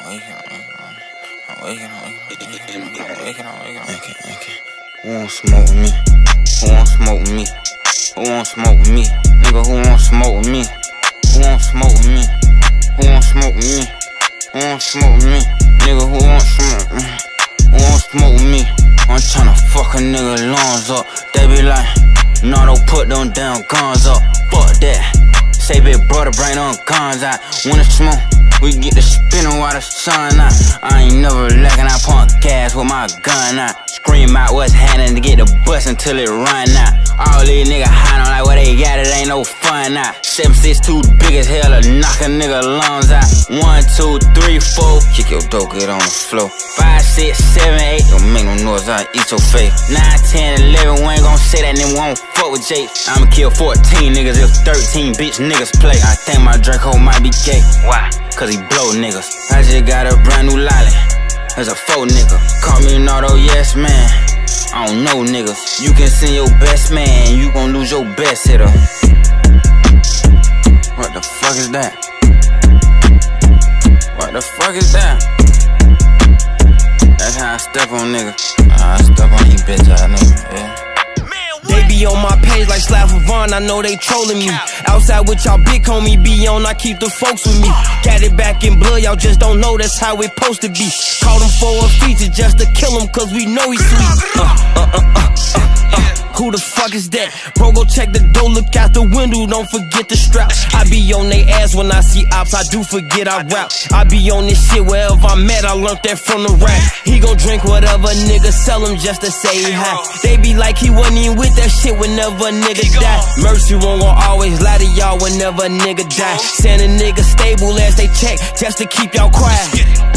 Okay. Who won't smoke with me? Who won't smoke with me? Who won't smoke with me? Nigga, who won't smoke with me? Who won't smoke with me? Who won't smoke with me? Who won't smoke with me? Nigga, who won't smoke with me? Who won't smoke with me? I'm tryna fuck a nigga lungs up. They be like, nah, don't put them damn guns up. Fuck that. Say big brother, bring them guns out. When it's smoke, we get the spinning while the sun out. I ain't never lacking, I pump gas with my gun out. Scream out what's happening to get the bus until it run out. All these niggas hiding like what they got, it ain't no fun out. 7'6" big as hell to knock a nigga lungs out. 1, 2, 3, 4, kick your dope, get on the floor. 5, 6, 7, 8, don't make no noise, I'll eat your face. 9, 10, 11, we ain't gon' say that, then we won't fuck with Jake. I'ma kill 14 niggas if 13 bitch niggas play. I think my Draco might be gay. Why? Cause he blow niggas. I just got a brand new lolly. There's a faux nigga. Call me an auto yes man. I don't know niggas. You can send your best man, you gon' lose your best hitter. What the fuck is that? What the fuck is that? That's how I step on niggas. I step on you bitch ass nigga, yeah. They be on my page like Slavovon, I know they trolling me. Outside with y'all big homie be on, I keep the folks with me. Got it back in blood, y'all just don't know that's how it supposed to be. Caught him for a feature just to kill him cause we know he's sweet. Who the fuck is that? Bro, go check the door, look out the window, don't forget the strap. I be on they ass when I see ops, I do forget I rap. I be on this shit wherever I'm at, I learned that from the rap. He gon' drink whatever nigga sell him just to say hi. They be like he wasn't even with that shit whenever a nigga die. Mercy won't always lie to y'all whenever a nigga die. Send a nigga stable as they check just to keep y'all quiet.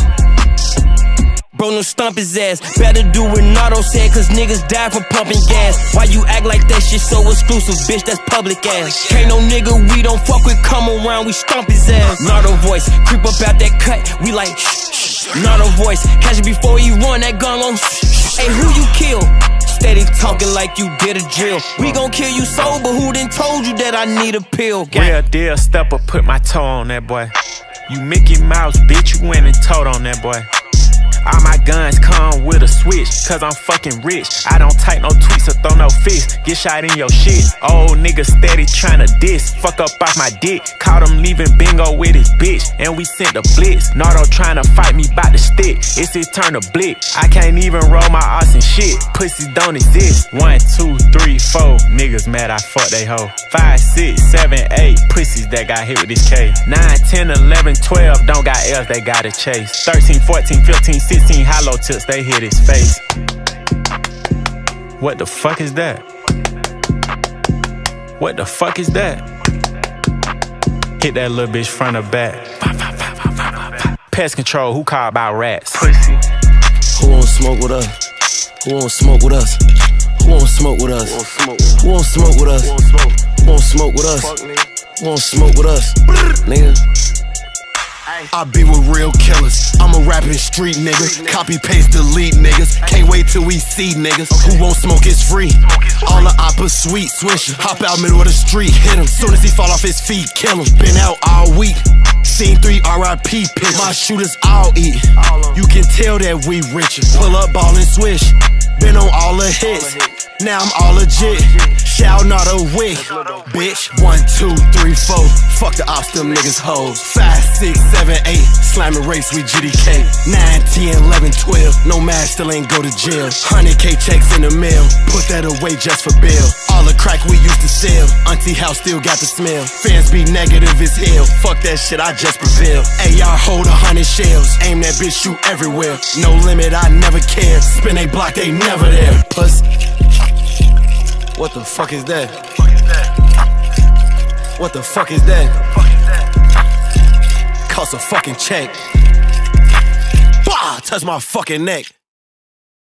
Bro, no stump his ass. Better do what Nardo said, cause niggas die from pumping gas. Why you act like that shit so exclusive, bitch? That's public ass. Can't no nigga we don't fuck with come around, we stomp his ass. Nardo voice, creep up out that cut, we like shh. Nardo voice, catch it before he run, that gun on shh. Hey, who you kill? Steady talking like you did a drill. We gon' kill you sober, who done told you that I need a pill? Real deal stepper, put my toe on that boy. You Mickey Mouse, bitch, you went and told on that boy. All my guns come with a switch, cause I'm fucking rich. I don't type no tweets or throw no fists, get shot in your shit. Old nigga steady tryna diss, fuck up off my dick. Caught him leaving bingo with his bitch, and we sent the blitz. Nardo tryna fight me bout the stick, it's his turn to blick. I can't even roll my ass and shit, pussy don't exist. 1, 2, 3, 4, niggas mad I fuck they hoe. 5, 6, 7, 8, pussies that got hit with this K. 9, 10, 11, 12, don't got L's, they gotta chase. 13, 14, 15, 16 hollow tips, they hit his face. What the fuck is that? What the fuck is that? Hit that little bitch front or back. Pest control, who called about rats? Pussy. Who won't smoke with us? Who won't smoke with us? Who won't smoke with us? Who won't smoke with us? Who won't smoke with us? Who won't smoke with us? Nigga. I be with real killers. I'm a rapping street nigga. Copy, paste, delete niggas. Can't wait till we see niggas. Who won't smoke is free. All the oppas sweet. Swisher. Hop out middle of the street. Hit him. Soon as he fall off his feet, kill him. Been out all week. Seen 3 RIP pics. My shooters all eat. You can tell that we richer. Pull up, ball and swish. Been on all the hits. Now I'm all legit. Shout not a wick, bitch. 1, 2, 3, 4. Fuck the ops, them niggas hoes. 5, 6, 7, 8. Slamming race with GDK. 9, 10, 11, 12. No mask, still ain't go to jail. 100K checks in the mail. Put that away just for bail. All the crack we used to sell. Auntie house still got the smell. Fans be negative as hell. Fuck that shit, I just prevail. AR hold 100 shells. Aim that bitch, shoot everywhere. No limit, I never care. Spin a block, they never there. Puss. What the fuck is that? What the fuck is that? Cost a fucking check. Bah! Touch my fucking neck.